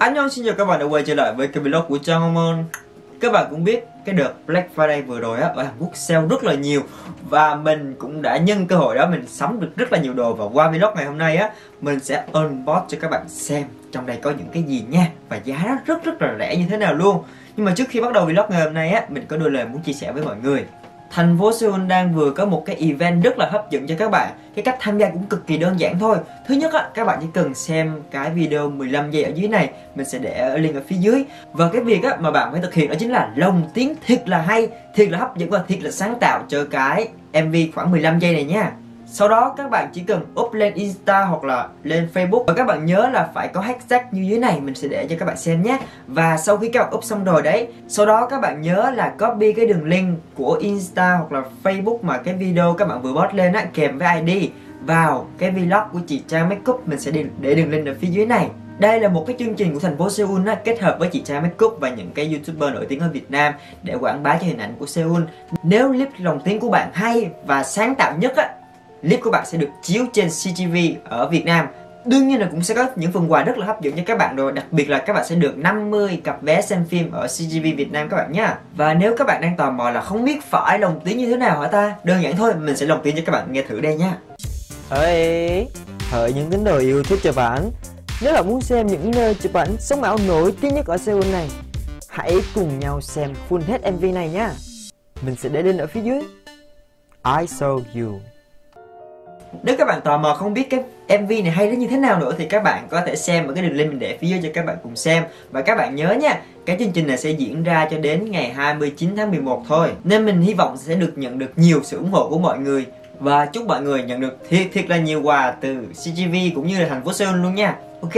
Anh xin chào các bạn đã quay trở lại với kênh vlog của Trang. Các bạn cũng biết cái đợt Black Friday vừa rồi á, ở Hàn Quốc sale rất là nhiều. Và mình cũng đã nhân cơ hội đó mình sắm được rất là nhiều đồ. Và qua vlog ngày hôm nay á, mình sẽ unbox cho các bạn xem trong đây có những cái gì nha. Và giá nó rất là rẻ như thế nào luôn. Nhưng mà trước khi bắt đầu vlog ngày hôm nay á, mình có đôi lời muốn chia sẻ với mọi người. Thành phố Seoul đang vừa có một cái event rất là hấp dẫn cho các bạn. Cái cách tham gia cũng cực kỳ đơn giản thôi. Thứ nhất á, các bạn chỉ cần xem cái video 15 giây ở dưới này, mình sẽ để link ở phía dưới. Và cái việc á mà bạn phải thực hiện đó chính là lồng tiếng thiệt là hay, thiệt là hấp dẫn và thiệt là sáng tạo cho cái MV khoảng 15 giây này nha. Sau đó các bạn chỉ cần up lên Insta hoặc là lên Facebook. Và các bạn nhớ là phải có hashtag như dưới này, mình sẽ để cho các bạn xem nhé. Và sau khi các bạn up xong rồi đấy, sau đó các bạn nhớ là copy cái đường link của Insta hoặc là Facebook mà cái video các bạn vừa post lên á, kèm với ID vào cái vlog của chị Trang Makeup. Mình sẽ để đường link ở phía dưới này. Đây là một cái chương trình của thành phố Seoul á, kết hợp với chị Trang Makeup và những cái YouTuber nổi tiếng ở Việt Nam để quảng bá cho hình ảnh của Seoul. Nếu clip lồng tiếng của bạn hay và sáng tạo nhất á, clip của bạn sẽ được chiếu trên CGV ở Việt Nam. Đương nhiên là cũng sẽ có những phần quà rất là hấp dẫn cho các bạn rồi. Đặc biệt là các bạn sẽ được 50 cặp vé xem phim ở CGV Việt Nam các bạn nhé. Và nếu các bạn đang tò mò là không biết phải lồng tiếng như thế nào hả ta, đơn giản thôi, mình sẽ lồng tiếng cho các bạn nghe thử đây nha. Ê, hỡi những tín đồ yêu thích chụp ảnh, nếu bạn muốn xem những nơi chụp ảnh sống ảo nổi tiếng nhất ở Seoul này, hãy cùng nhau xem full hết MV này nha. Mình sẽ để link ở phía dưới. I saw you. Nếu các bạn tò mò không biết cái MV này hay đến như thế nào nữa thì các bạn có thể xem ở cái đường link mình để phía dưới cho các bạn cùng xem. Và các bạn nhớ nha, cái chương trình này sẽ diễn ra cho đến ngày 29 tháng 11 thôi. Nên mình hy vọng sẽ được nhận được nhiều sự ủng hộ của mọi người. Và chúc mọi người nhận được thiệt là nhiều quà từ CGV cũng như là thành phố Seoul luôn nha. Ok.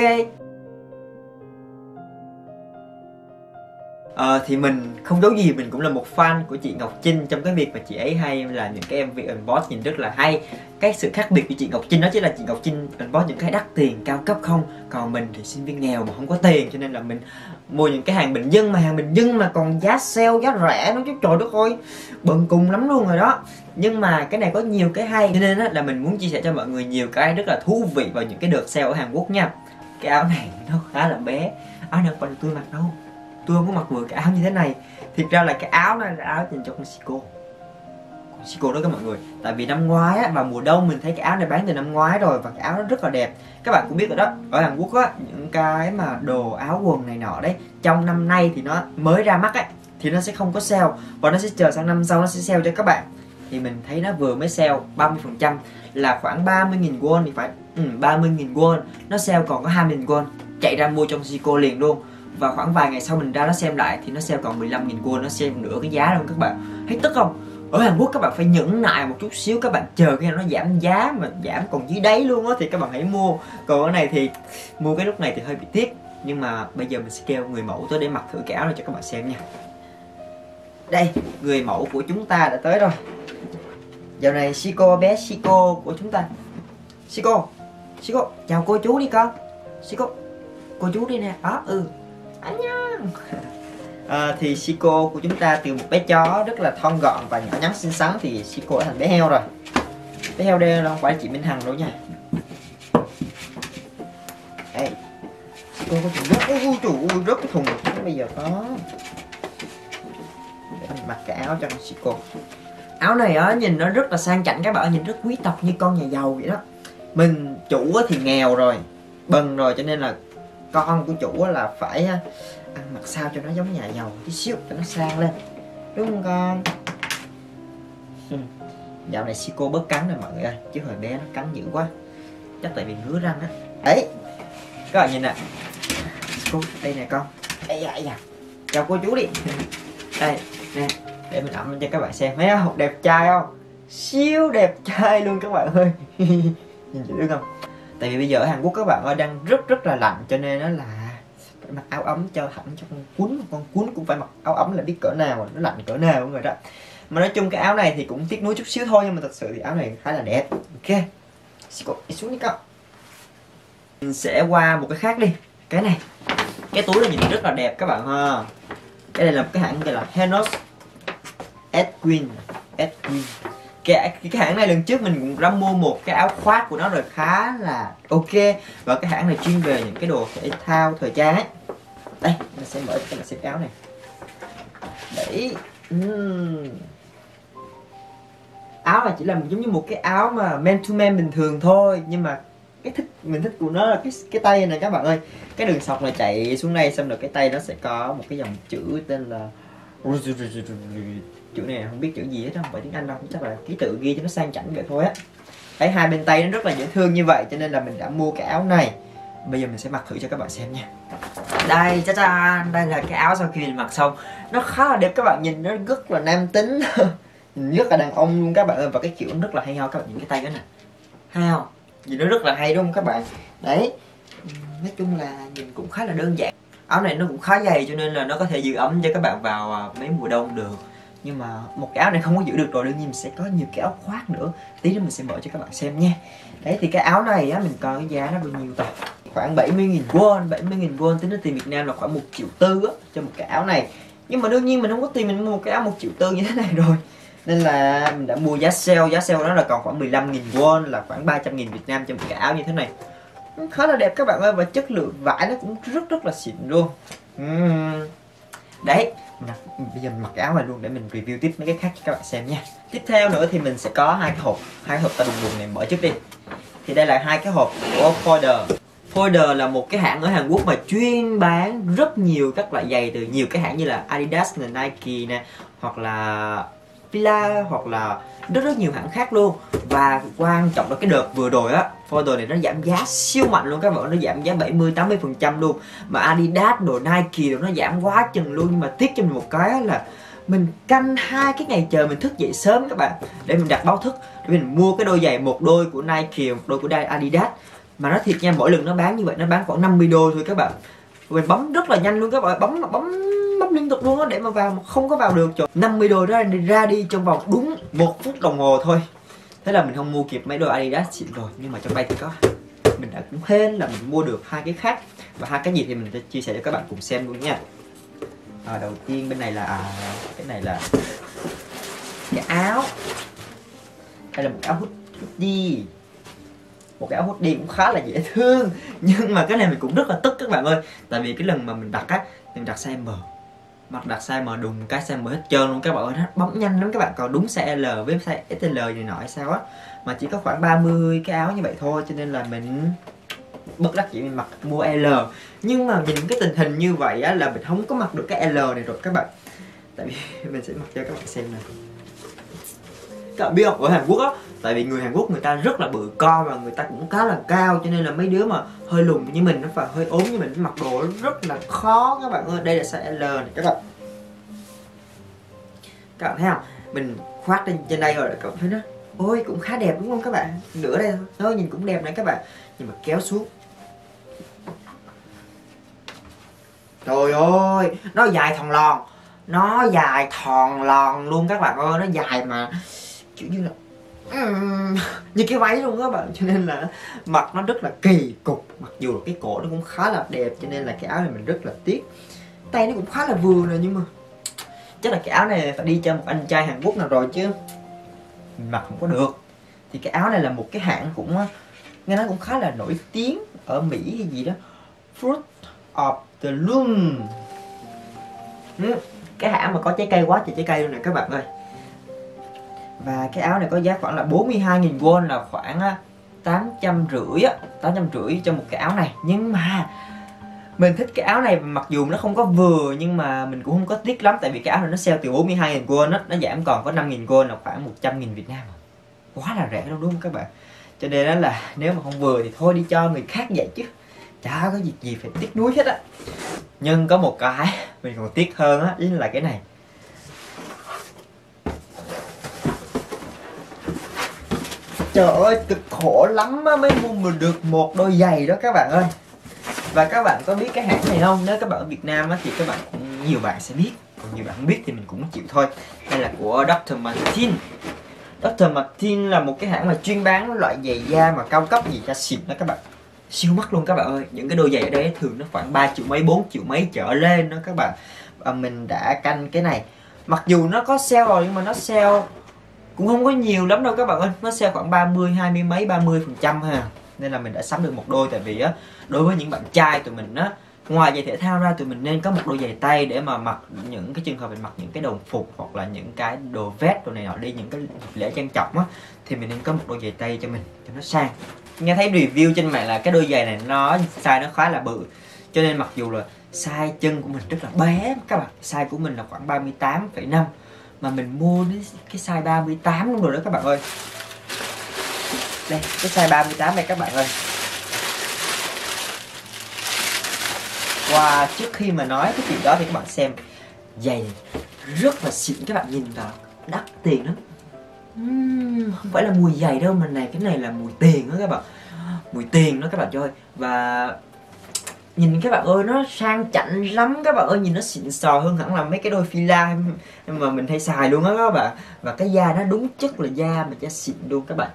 Thì mình không giấu gì, mình cũng là một fan của chị Ngọc Trinh trong cái việc mà chị ấy hay là những cái MV unbox nhìn rất là hay. Cái sự khác biệt của chị Ngọc Trinh đó chính là chị Ngọc Trinh unbox những cái đắt tiền cao cấp không. Còn mình thì sinh viên nghèo mà không có tiền, cho nên là mình mua những cái hàng bình dân, mà hàng bình dân mà còn giá sale, giá rẻ nữa chứ, trời đất ơi, bần cùng lắm luôn rồi đó. Nhưng mà cái này có nhiều cái hay, cho nên là mình muốn chia sẻ cho mọi người nhiều cái rất là thú vị vào những cái đợt sale ở Hàn Quốc nha. Cái áo này nó khá là bé, áo này không phải là tôi mặc đâu, tôi không có mặc vừa cái áo như thế này. Thiệt ra là cái áo này là áo dành cho con Siko đó các mọi người. Tại vì năm ngoái á, vào mùa đông mình thấy cái áo này bán từ năm ngoái rồi, và cái áo nó rất là đẹp. Các bạn cũng biết rồi đó, ở Hàn Quốc á, những cái mà đồ áo quần này nọ đấy, trong năm nay thì nó mới ra mắt ấy, thì nó sẽ không có sale, và nó sẽ chờ sang năm sau nó sẽ sale cho các bạn. Thì mình thấy nó vừa mới sale 30%, là khoảng 30.000 won thì phải, 30.000 won, nó sale còn có 20.000 won. Chạy ra mua trong Siko liền luôn. Và khoảng vài ngày sau mình ra nó xem lại thì nó sale còn 15.000 won, nó xem nửa cái giá luôn các bạn. Thấy tức không? Ở Hàn Quốc các bạn phải nhẫn nại một chút xíu, các bạn chờ khi nào nó giảm giá, mà giảm còn dưới đáy luôn á thì các bạn hãy mua. Còn cái này thì mua cái lúc này thì hơi bị tiếc. Nhưng mà bây giờ mình sẽ kêu người mẫu tới để mặc thử cái áo này cho các bạn xem nha. Đây, người mẫu của chúng ta đã tới rồi. Dạo này Siko, bé Siko của chúng ta. Siko, chào cô chú đi con. Siko, cô chú đi nè. Đó, anh nha. Thì Siko của chúng ta từ một bé chó rất là thon gọn và nhỏ nhắn xinh xắn thì Siko đã thành bé heo rồi. Bé heo đây là không phải chị Minh Hằng đâu nha. Đây, Siko có chuyện rất, ui rất cái thùng bây giờ có. Để mình mặc cái áo cho con Siko. Áo này á nhìn nó rất là sang chảnh các bạn, nhìn rất quý tộc như con nhà giàu vậy đó. Mình chủ thì nghèo rồi, bần rồi, cho nên là con của chủ là phải ăn mặc sao cho nó giống nhà giàu tí xíu cho nó sang lên, đúng không con? Dạo này Siko bớt cắn rồi mọi người ơi, chứ hồi bé nó cắn dữ quá, chắc tại vì ngứa răng á. Đấy, các bạn nhìn nè, Siko đây nè con. Dạ. Chào cô chú đi. Đây nè, để mình ẩm cho các bạn xem, thấy không? Đẹp trai không? Siêu đẹp trai luôn các bạn ơi. Nhìn dữ không? Tại vì bây giờ ở Hàn Quốc các bạn ơi đang rất là lạnh, cho nên nó là phải mặc áo ấm cho hẳn cho con cuốn cũng phải mặc áo ấm là biết cỡ nào, nó lạnh cỡ nào mọi người đó. Mà nói chung cái áo này thì cũng tiếc nuối chút xíu thôi, nhưng mà thật sự thì áo này khá là đẹp. Ok, đi xuống đi con. Mình sẽ qua một cái khác đi. Cái này, cái túi này nhìn rất là đẹp các bạn ha. Cái này là một cái hãng gọi là Henos Edwin. Cái hãng này lần trước mình cũng đã mua một cái áo khoác của nó rồi, khá là ok. Và cái hãng này chuyên về những cái đồ thể thao thời trang ấy. Đây mình sẽ mở cho các bạn xem cái áo này. Đấy. Áo là chỉ là giống như một cái áo mà man to man bình thường thôi, nhưng mà mình thích của nó là cái tay này các bạn ơi. Cái đường sọc này chạy xuống đây, xong rồi cái tay nó sẽ có một cái dòng chữ tên là chữ này không biết chữ gì hết, không phải tiếng Anh đâu, chắc là ký tự ghi cho nó sang chảnh vậy thôi á. Đấy, hai bên tay nó rất là dễ thương như vậy, cho nên là mình đã mua cái áo này. Bây giờ mình sẽ mặc thử cho các bạn xem nha. Đây, cha, đây là cái áo sau khi mình mặc xong. Nó khá là đẹp các bạn, nhìn nó rất là nam tính. Nhìn rất là đàn ông luôn các bạn ơi. Và cái kiểu nó rất là hay ho các bạn, nhìn cái tay đó nè, hay không? Nhìn nó rất là hay đúng không các bạn? Đấy, nói chung là nhìn cũng khá là đơn giản. Áo này nó cũng khá dày cho nên là nó có thể giữ ấm cho các bạn vào mấy mùa đông được. Nhưng mà một cái áo này không có giữ được rồi, đương nhiên mình sẽ có nhiều cái áo khoác nữa. Tí nữa mình sẽ mở cho các bạn xem nha. Đấy, thì cái áo này á, mình coi cái giá nó bao nhiêu ta? Khoảng 70.000 won, 70.000 won tính đến tiền Việt Nam là khoảng 1,4 triệu á cho một cái áo này. Nhưng mà đương nhiên mình không có tiền mình mua một cái áo 1,4 triệu như thế này rồi. Nên là mình đã mua giá sale đó là còn khoảng 15.000 won, là khoảng 300.000 Việt Nam cho một cái áo như thế này. Khá là đẹp các bạn ơi, và chất lượng vải nó cũng rất là xịn luôn. Đấy, bây giờ mình mặc cái áo này luôn để mình review tiếp mấy cái khác cho các bạn xem nha. Tiếp theo nữa thì mình sẽ có hai cái hộp ta đùng này, mở trước đi. Thì đây là hai cái hộp của Folder. Folder là một cái hãng ở Hàn Quốc mà chuyên bán rất nhiều các loại giày từ nhiều cái hãng như là Adidas nè, Nike nè, hoặc là Fila, hoặc là rất nhiều hãng khác luôn. Và quan trọng là cái đợt vừa rồi á, Folder này nó giảm giá siêu mạnh luôn các bạn, nó giảm giá 70-80% luôn. Mà Adidas, đồ Nike đồ nó giảm quá chừng luôn. Nhưng mà tiếc cho mình một cái là mình canh 2 cái ngày trời mình thức dậy sớm các bạn, để mình đặt báo thức để mình mua cái đôi giày, một đôi của Nike, một đôi của Adidas. Mà nói thiệt nha, mỗi lần nó bán như vậy nó bán khoảng 50 đôi thôi các bạn. Mình bấm rất là nhanh luôn các bạn, bấm liên tục luôn á, để mà vào mà không có vào được. Trời, 50 đôi đó ra đi trong vòng đúng 1 phút đồng hồ thôi. Thế là mình không mua kịp mấy đôi Adidas xịn rồi, nhưng mà trong đây thì có, mình đã cũng hên là mình mua được hai cái khác. Và hai cái gì thì mình sẽ chia sẻ cho các bạn cùng xem luôn nha. Đầu tiên bên này là cái này là cái áo. Đây là một cái áo hoodie. Một cái áo hoodie cũng khá là dễ thương. Nhưng mà cái này mình cũng rất là tức các bạn ơi. Tại vì cái lần mà mình đặt á, mình đặt size M, mặc đặt size M đùng cái size M hết trơn luôn các bạn ơi. Nó bấm nhanh lắm các bạn, còn đúng size L với size XL này nọ hay sao á. Mà chỉ có khoảng 30 cái áo như vậy thôi, cho nên là mình bất đắc dĩ mình mua L. Nhưng mà nhìn cái tình hình như vậy á là mình không có mặc được cái L này rồi các bạn. Tại vì mình sẽ mặc cho các bạn xem này. Các bạn biết không, ở Hàn Quốc á, tại vì người Hàn Quốc người ta rất là bự con và người ta cũng khá là cao, cho nên là mấy đứa mà hơi lùn như mình, nó phải hơi ốm như mình, mặc đồ nó rất là khó các bạn ơi. Đây là size L này các bạn. Các bạn thấy không? Mình khoác lên trên đây rồi các bạn thấy nó, ôi cũng khá đẹp đúng không các bạn? Nửa đây thôi, nó nhìn cũng đẹp này các bạn. Nhưng mà kéo xuống, trời ơi, nó dài thòn lòn. Nó dài thòn lòn luôn các bạn ơi. Nó dài mà kiểu như là như cái váy luôn các bạn. Cho nên là mặc nó rất là kỳ cục. Mặc dù là cái cổ nó cũng khá là đẹp, cho nên là cái áo này mình rất là tiếc. Tay nó cũng khá là vừa rồi, nhưng mà chắc là cái áo này phải đi cho một anh trai Hàn Quốc nào rồi chứ mình mặc không có được. Thì cái áo này là một cái hãng cũng nghe nói cũng khá là nổi tiếng ở Mỹ hay gì đó, Fruit of the Loom. Cái hãng mà có trái cây, quá trời trái cây luôn nè các bạn ơi. Và cái áo này có giá khoảng là 42.000 won, là khoảng 850 á, 850 cho một cái áo này. Nhưng mà mình thích cái áo này, mặc dù nó không có vừa nhưng mà mình cũng không có tiếc lắm. Tại vì cái áo này nó sale từ 42.000 won á, nó giảm còn có 5.000 won, là khoảng 100.000 Việt Nam. Quá là rẻ đâu đúng không các bạn? Cho nên đó là nếu mà không vừa thì thôi đi cho người khác vậy chứ chả có việc gì phải tiếc nuối hết á. Nhưng có một cái mình còn tiếc hơn á, chính là cái này. Trời ơi, cực khổ lắm mới mua được một đôi giày đó các bạn ơi. Và các bạn có biết cái hãng này không? Nếu các bạn ở Việt Nam á, thì các bạn cũng, nhiều bạn sẽ biết, còn nhiều bạn không biết thì mình cũng chịu thôi. Đây là của Dr. Martin. Dr. Martin là một cái hãng mà chuyên bán loại giày da mà cao cấp, gì da xịn đó các bạn. Siêu mắc luôn các bạn ơi. Những cái đôi giày ở đây thường nó khoảng 3 triệu mấy, 4 triệu mấy trở lên đó các bạn. Và mình đã canh cái này. Mặc dù nó có sale rồi nhưng mà nó sale cũng không có nhiều lắm đâu các bạn ơi. Nó sale khoảng 30, 20 mấy, 30% ha. Nên là mình đã sắm được một đôi. Tại vì á, đối với những bạn trai tụi mình á, Ngoài giày thể thao ra tụi mình nên có một đôi giày tay để mà mặc những cái trường hợp mình mặc những cái đồng phục hoặc là những cái đồ vest đồ này nọ đi những cái lễ trang trọng á, thì mình nên có một đôi giày tay cho mình cho nó sang. Nghe thấy review trên mạng là cái đôi giày này nó size nó khá là bự, cho nên mặc dù là size chân của mình rất là bé các bạn, size của mình là khoảng 38,5 mà mình mua đến cái size 38 luôn rồi đó các bạn ơi. Đây cái size 38 này các bạn ơi. Wow, trước khi mà nói cái chuyện đó thì các bạn xem giày rất là xịn, các bạn nhìn vào đắt tiền lắm. Không phải là mùi giày đâu mà cái này là mùi tiền đó các bạn, mùi tiền đó các bạn ơi. Và nhìn các bạn ơi nó sang chảnh lắm các bạn ơi, nhìn nó xịn sò hơn hẳn là mấy cái đôi fila mà mình hay xài luôn á các bạn. Và cái da nó đúng chất là da mà da xịn luôn các bạn,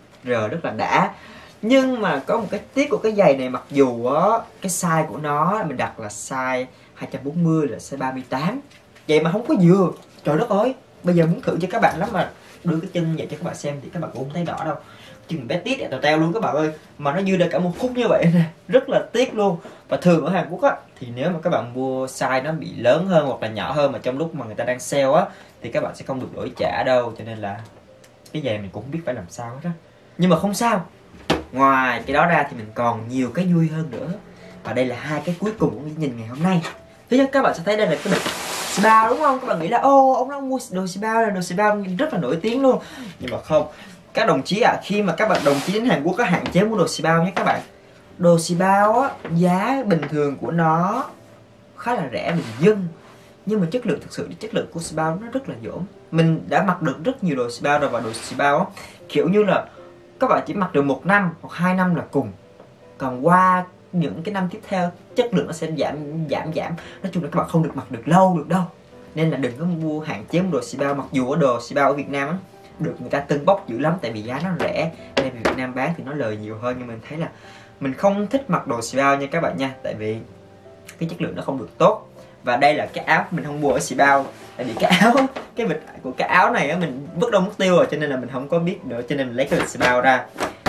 rất là đã. Nhưng mà có một cái tiếc của cái giày này, mặc dù á cái size của nó mình đặt là size 240 là size 38 vậy mà không có dừa. Trời đất ơi, bây giờ muốn thử cho các bạn lắm mà đưa cái chân vậy cho các bạn xem thì các bạn cũng không thấy đỏ đâu. Chân bé tít tèo teo luôn các bạn ơi, mà nó dư ra cả một khúc như vậy nè, rất là tiếc luôn. Và thường ở Hàn Quốc á thì nếu mà các bạn mua size nó bị lớn hơn hoặc là nhỏ hơn mà trong lúc mà người ta đang sale á thì các bạn sẽ không được đổi trả đâu, cho nên là cái giày mình cũng không biết phải làm sao hết á. Nhưng mà không sao, ngoài cái đó ra thì mình còn nhiều cái vui hơn nữa. Và đây là hai cái cuối cùng của cái nhìn ngày hôm nay. Thứ nhất các bạn sẽ thấy đây là cái bịch Sibao đúng không? Các bạn nghĩ là ô ông nó mua đồ Sibao là đồ Sibao rất là nổi tiếng luôn. Nhưng mà không, các đồng chí khi mà các bạn đồng chí đến Hàn Quốc có hạn chế mua đồ Sibao nhé các bạn. Đồ Sibao á, giá bình thường của nó khá là rẻ bình dân, nhưng mà chất lượng thực sự chất lượng của Sibao nó rất là dỗm. Mình đã mặc được rất nhiều đồ Sibao rồi, và đồ Sibao á kiểu như là các bạn chỉ mặc được 1 năm hoặc 2 năm là cùng, còn qua những cái năm tiếp theo chất lượng nó sẽ giảm. Nói chung là các bạn không được mặc được lâu được đâu, nên là đừng có mua hạn chế mua đồ Sibao. Mặc dù ở đồ Sibao ở Việt Nam á được người ta tưng bốc dữ lắm, tại vì giá nó rẻ nên Việt Nam bán thì nó lời nhiều hơn, nhưng mình thấy là mình không thích mặc đồ Sibao nha các bạn nha, tại vì cái chất lượng nó không được tốt. Và đây là cái áo mình không mua ở Sibao, tại vì cái áo cái bịch của cái áo này á mình vứt đâu mất tiêu rồi, cho nên là mình không có biết nữa, cho nên mình lấy cái bịch Sibao ra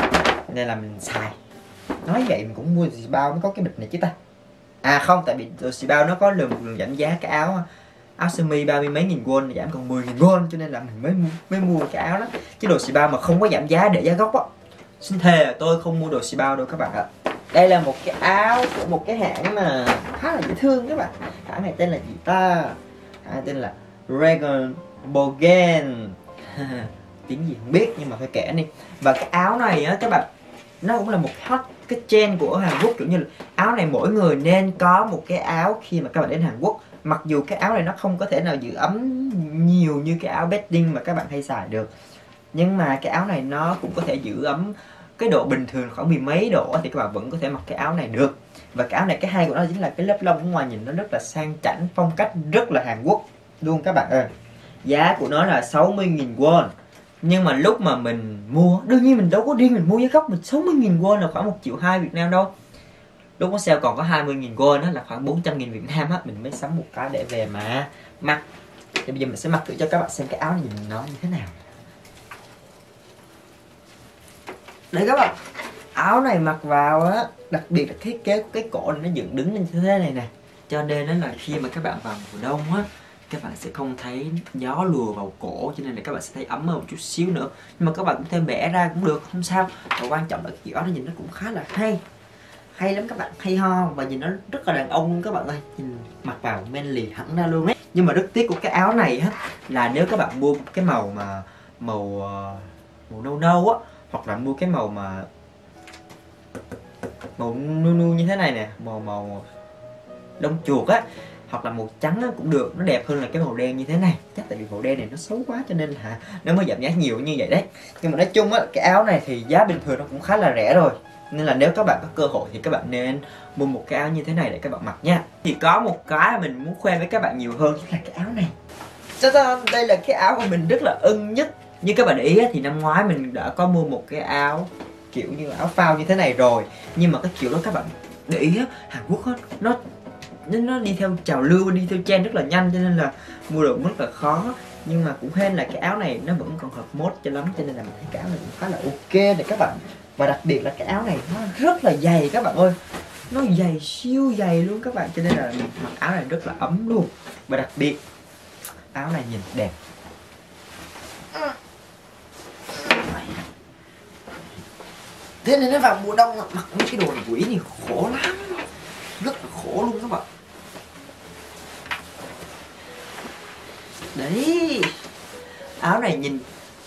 nên là mình xài. Nói vậy mình cũng mua Sibao mới có cái bịch này chứ ta. À không, tại vì đồ Sibao nó có lần giảm giá cái áo sơ mi 30 mấy nghìn won giảm còn 10.000 won, cho nên là mình mới mua cái áo đó. Chứ đồ Sibao mà không có giảm giá để giá gốc á, xin thề là tôi không mua đồ Sibao đâu các bạn ạ. Đây là một cái áo của một cái hãng mà khá là dễ thương các bạn. Hãng này tên là gì ta? Hãng tên là Dragon Bogen. Tiếng gì không biết nhưng mà phải kể đi. Và cái áo này á các bạn, nó cũng là một hot cái trend của Hàn Quốc, kiểu như là áo này mỗi người nên có một cái áo khi mà các bạn đến Hàn Quốc. Mặc dù cái áo này nó không có thể nào giữ ấm nhiều như cái áo bedding mà các bạn hay xài được, nhưng mà cái áo này nó cũng có thể giữ ấm cái độ bình thường khoảng 10 mấy độ thì các bạn vẫn có thể mặc cái áo này được. Và cái áo này cái hay của nó chính là cái lớp lông ở ngoài nhìn nó rất là sang chảnh, phong cách rất là Hàn Quốc luôn các bạn ơi. Giá của nó là 60.000 won, nhưng mà lúc mà mình mua, đương nhiên mình đâu có riêng mình mua giá gốc, mình 60.000 won là khoảng 1,2 triệu Việt Nam đâu. Lúc có sale còn có 20.000 won, đó là khoảng 400.000 Việt Nam á, mình mới sắm một cái để về mà mặc. Thì bây giờ mình sẽ mặc thử cho các bạn xem cái áo này nhìn nó như thế nào. Đây các bạn, áo này mặc vào á, đặc biệt là thiết kế của cái cổ này nó dựng đứng lên như thế này nè, cho nên đó là khi mà các bạn vào mùa đông á, các bạn sẽ không thấy gió lùa vào cổ, cho nên là các bạn sẽ thấy ấm hơn một chút xíu nữa. Nhưng mà các bạn cũng thêm bẻ ra cũng được, không sao. Và quan trọng là cái kiểu áo nó nhìn nó cũng khá là hay lắm các bạn, hay ho, và nhìn nó rất là đàn ông luôn các bạn ơi, nhìn mặc vào manly hẳn ra luôn ấy. Nhưng mà rất tiếc của cái áo này á là nếu các bạn mua cái màu mà màu nâu nâu á, hoặc là mua cái màu mà màu nu nu như thế này nè, màu lông chuột á, hoặc là màu trắng á cũng được, nó đẹp hơn là cái màu đen như thế này. Chắc tại vì màu đen này nó xấu quá cho nên là nó mới giảm giá nhiều như vậy đấy. Nhưng mà nói chung á, cái áo này thì giá bình thường nó cũng khá là rẻ rồi, nên là nếu các bạn có cơ hội thì các bạn nên mua một cái áo như thế này để các bạn mặc nha. Thì có một cái mình muốn khoe với các bạn nhiều hơn, chính là cái áo này. Đây là cái áo của mình rất là ưng nhất. Như các bạn để ý thì năm ngoái mình đã có mua một cái áo kiểu như áo phao như thế này rồi, nhưng mà cái kiểu đó các bạn để ý á, Hàn Quốc á, nó đi theo trào lưu, đi theo trend rất là nhanh, cho nên là mua được rất là khó. Nhưng mà cũng hên là cái áo này nó vẫn còn hợp mốt cho lắm, cho nên là mình thấy cái áo này cũng khá là ok để các bạn. Và đặc biệt là cái áo này nó rất là dày các bạn ơi, nó dày, siêu dày luôn các bạn, cho nên là mình mặc áo này rất là ấm luôn. Và đặc biệt áo này nhìn đẹp. Thế nên nó vào mùa đông mặc mấy cái đồ này quỷ này khổ lắm, rất là khổ luôn các bạn. Đấy, áo này nhìn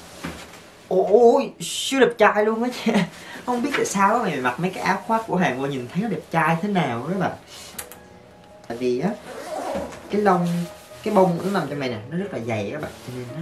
ôi siêu đẹp trai luôn á chứ. Không biết tại sao mày mặc mấy cái áo khoác của Hàn Quốc nhìn thấy nó đẹp trai thế nào đó bạn. Tại vì á cái lông, cái bông nó nằm trong này nè, nó rất là dày các bạn, cho nên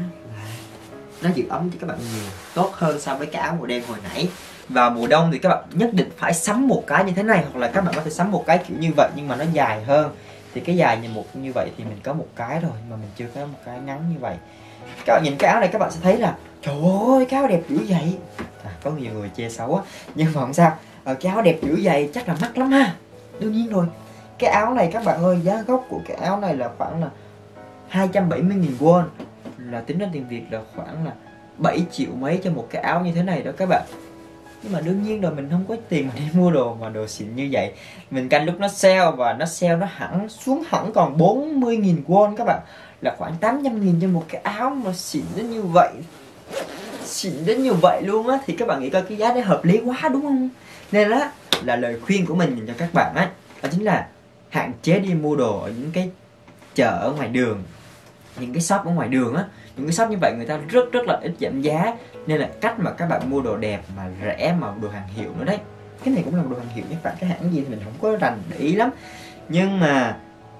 nó giữ ấm cho các bạn nhiều, tốt hơn so với cái áo màu đen hồi nãy. Vào mùa đông thì các bạn nhất định phải sắm một cái như thế này, hoặc là các bạn có thể sắm một cái kiểu như vậy nhưng mà nó dài hơn. Thì cái dài như vậy thì mình có một cái rồi, mà mình chưa có một cái ngắn như vậy. Các bạn nhìn cái áo này các bạn sẽ thấy là trời ơi cái áo đẹp dữ vậy. Có nhiều người chê xấu á, nhưng mà không sao. Cái áo đẹp dữ vậy chắc là mắc lắm ha. Đương nhiên rồi. Cái áo này các bạn ơi, giá gốc của cái áo này là khoảng là 270.000 won, là tính ra tiền Việt là khoảng là 7 triệu mấy cho một cái áo như thế này đó các bạn. Nhưng mà đương nhiên rồi, mình không có tiền mà đi mua đồ mà đồ xịn như vậy. Mình canh lúc nó sale, và nó sale nó hẳn xuống hẳn còn 40.000 won các bạn, là khoảng 800.000 cho một cái áo mà xịn đến như vậy. Xịn đến như vậy luôn á, thì các bạn nghĩ coi cái giá đấy hợp lý quá đúng không? Nên đó là lời khuyên của mình dành cho các bạn á, đó chính là hạn chế đi mua đồ ở những cái chợ ở ngoài đường, những cái shop ở ngoài đường á. Những cái shop như vậy người ta rất là ít giảm giá, nên là cách mà các bạn mua đồ đẹp mà rẻ, mà đồ hàng hiệu nữa đấy. Cái này cũng là đồ hàng hiệu, các bạn, cái hãng gì thì mình không có rành để ý lắm, nhưng mà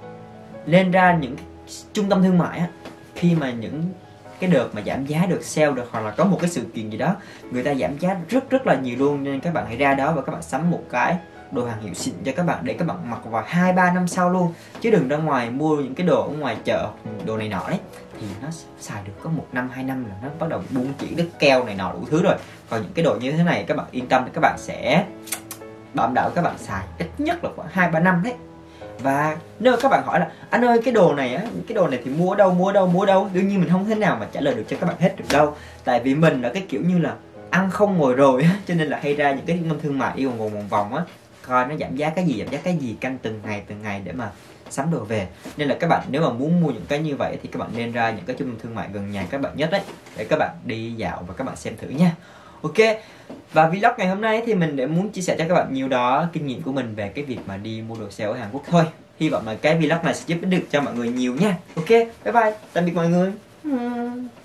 nên ra những trung tâm thương mại á, khi mà những cái đợt mà giảm giá, được sale được, hoặc là có một cái sự kiện gì đó người ta giảm giá rất là nhiều luôn, nên các bạn hãy ra đó và các bạn sắm một cái đồ hàng hiệu xịn cho các bạn, để các bạn mặc vào 2-3 năm sau luôn. Chứ đừng ra ngoài mua những cái đồ ở ngoài chợ, đồ này nọ đấy, thì nó xài được có 1 năm 2 năm là nó bắt đầu buông chỉ, đứt keo này nọ đủ thứ rồi. Còn những cái đồ như thế này các bạn yên tâm, các bạn sẽ đảm bảo các bạn xài ít nhất là khoảng 2-3 năm đấy. Và nếu các bạn hỏi là anh ơi cái đồ này á, cái đồ này thì mua ở đâu, đương nhiên mình không thể nào mà trả lời được cho các bạn hết được đâu. Tại vì mình là cái kiểu như là ăn không ngồi rồi á, cho nên là hay ra những cái trung tâm thương mại đi vòng vòng á, coi nó giảm giá cái gì, canh từng ngày để mà sắm đồ về. Nên là các bạn nếu mà muốn mua những cái như vậy thì các bạn nên ra những cái trung tâm thương mại gần nhà các bạn nhất đấy, để các bạn đi dạo và các bạn xem thử nha. Ok, và vlog ngày hôm nay thì mình để muốn chia sẻ cho các bạn nhiều đó kinh nghiệm của mình về cái việc mà đi mua đồ sale ở Hàn Quốc thôi. Hy vọng là cái vlog này sẽ giúp ích được cho mọi người nhiều nha. Ok, bye bye, tạm biệt mọi người.